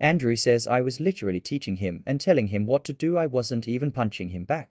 Andrew says I was literally teaching him and telling him what to do. I wasn't even punching him back.